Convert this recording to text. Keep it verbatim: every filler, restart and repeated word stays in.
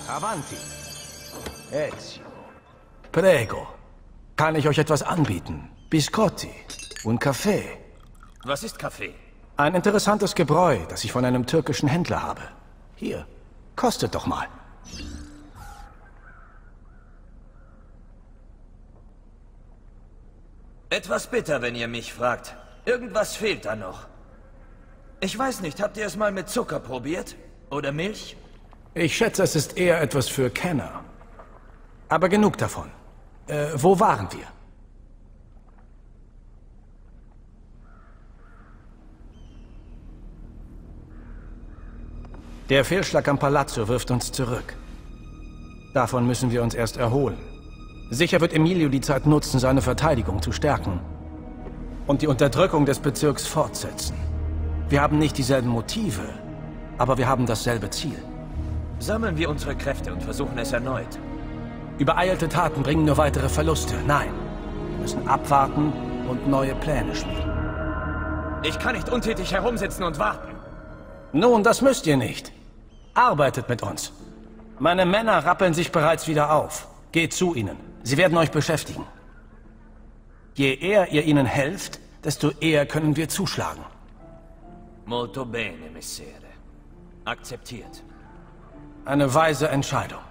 Avanti. Ezio. Prego. Kann ich euch etwas anbieten? Biscotti. Und Kaffee. Was ist Kaffee? Ein interessantes Gebräu, das ich von einem türkischen Händler habe. Hier, kostet doch mal. Etwas bitter, wenn ihr mich fragt. Irgendwas fehlt da noch. Ich weiß nicht, habt ihr es mal mit Zucker probiert? Oder Milch? Ich schätze, es ist eher etwas für Kenner. Aber genug davon. Äh, wo waren wir? Der Fehlschlag am Palazzo wirft uns zurück. Davon müssen wir uns erst erholen. Sicher wird Emilio die Zeit nutzen, seine Verteidigung zu stärken. Und die Unterdrückung des Bezirks fortsetzen. Wir haben nicht dieselben Motive, aber wir haben dasselbe Ziel. Sammeln wir unsere Kräfte und versuchen es erneut. Übereilte Taten bringen nur weitere Verluste. Nein, wir müssen abwarten und neue Pläne schmieden. Ich kann nicht untätig herumsitzen und warten. Nun, das müsst ihr nicht. Arbeitet mit uns. Meine Männer rappeln sich bereits wieder auf. Geht zu ihnen. Sie werden euch beschäftigen. Je eher ihr ihnen helft, desto eher können wir zuschlagen. Molto bene, Messere. Akzeptiert. Eine weise Entscheidung.